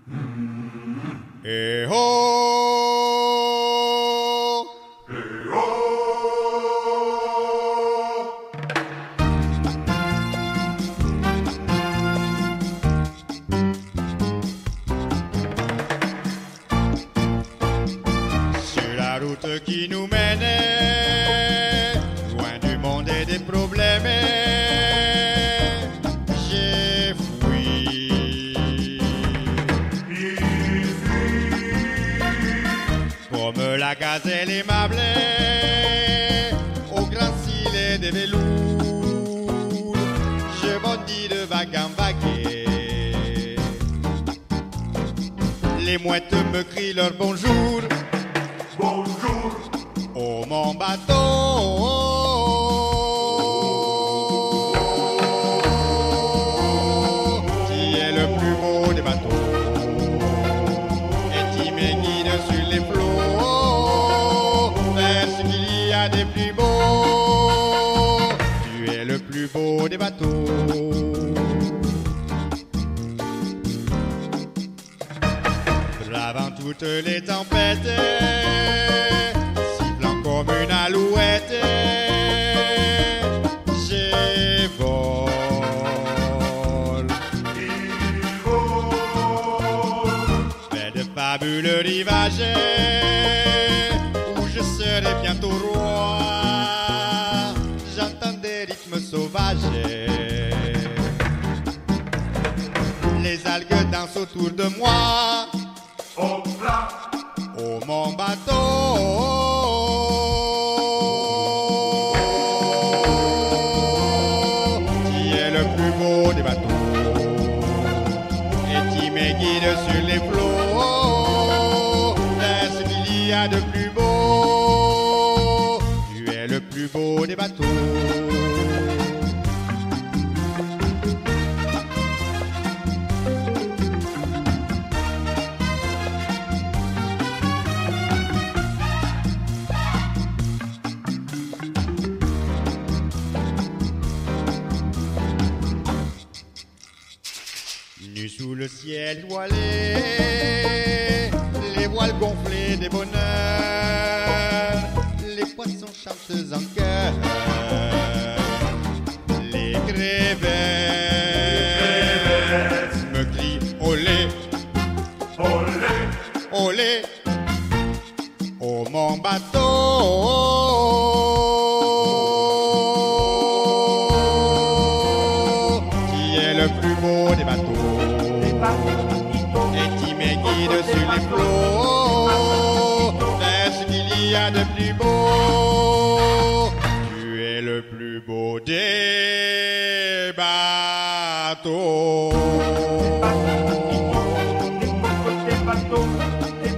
Eh oh, sur la route qui nous menait, loin du monde et des problèmes, j'ai fui. Comme la gazelle aimable, au grand filet des velours, je bondis de vague en vague. Les mouettes me crient leur bonjour. Bonjour, Oh mon bateau, qui est le plus beau des bateaux, et qui me guide sur les flots, vers ce qu'il y a de plus beau. Tu es le plus beau des bateaux. Bravant toutes les tempêtes, sifflant comme une alouette, j'ai vol. il vole, Près de fabuleux rivages, où je serai bientôt roi, j'entends des rythmes sauvages. Les algues dansent autour de moi. au plat, Oh mon bateau, qui est le plus beau des bateaux, et qui me guide sur les flots, vers ce qu'il y a de plus beau. Tu es le plus beau des bateaux. Nu sous le ciel voilé, les voiles gonflées des bonheurs, les poissons chantent en chœur, les crevettes me crient olé, olé, olé, oh mon bateau, qui est le plus beau des bateaux. Et qui me guide sur les flots, vers ce qu'il y a de plus beau. Tu es le plus beau des bateaux. des bateaux, des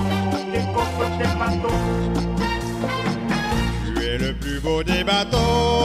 cocos, des bateaux. Tu es le plus beau des bateaux.